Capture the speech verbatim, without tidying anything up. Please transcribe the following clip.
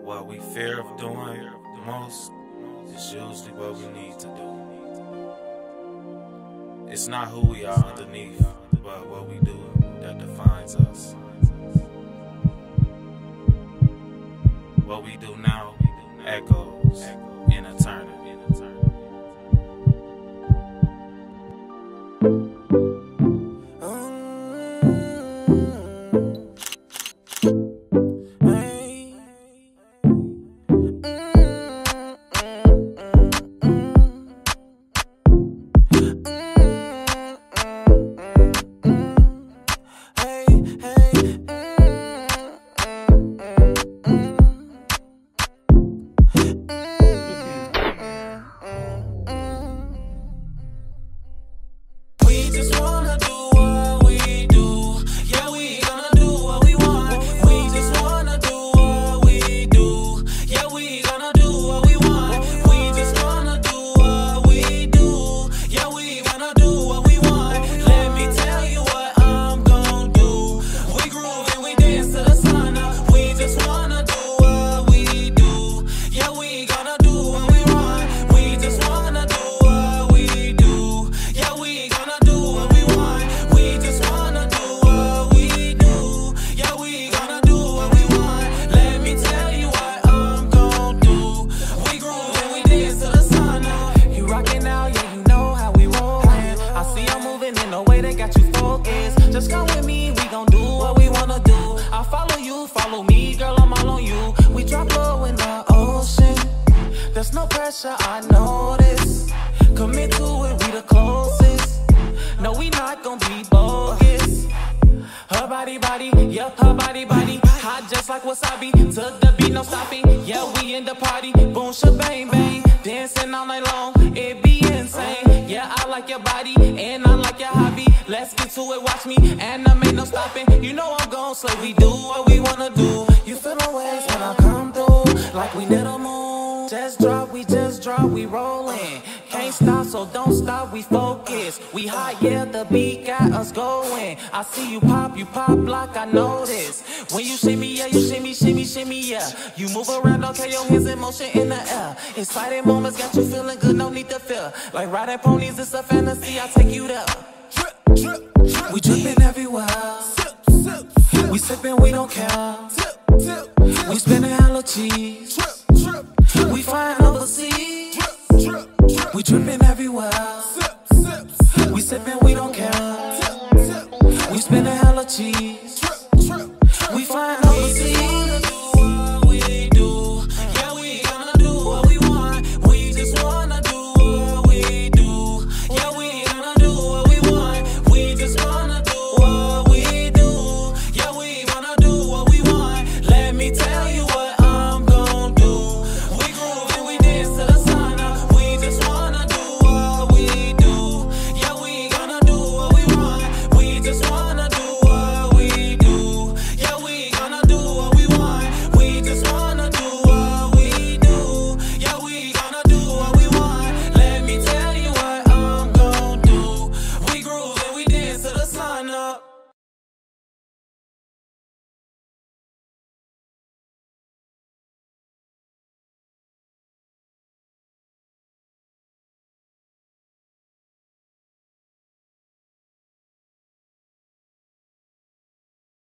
what we fear of doing the most is usually what we need to do. It's not who we are underneath, but what we do that defines us. What we do now echoes in eternity. Just come with me, we gon' do what we wanna do. I'll follow you, follow me, girl, I'm all on you. We drop low in the ocean. There's no pressure, I know this. Commit to it, we the closest. No, we not gon' be bogus. Her body, body, yep, her body, body. Hot just like wasabi, to the beat, no stopping. Yeah, we in the party, boom, shabang, bang. Dancing all night long, it be insane. Yeah, I like your body, and I like your hobby. Let's get to it, watch me, and I ain't no stopping. You know I'm gon' slay, we do what we wanna do. You feel the waves when I come through, like we need a moon. Just drop, we just drop, we rollin'. Can't stop, so don't stop, we focus. We hot, yeah, the beat got us going. I see you pop, you pop like I notice. When you shimmy, yeah, you shimmy, shimmy, shimmy, yeah. You move around, okay, your hands in motion in the air. Exciting moments got you feeling good, no need to fear. Like riding ponies, it's a fantasy, I'll take you there. We drippin' everywhere. We sippin', we don't care. We spinning hella cheese. We flying overseas. We drippin' everywhere.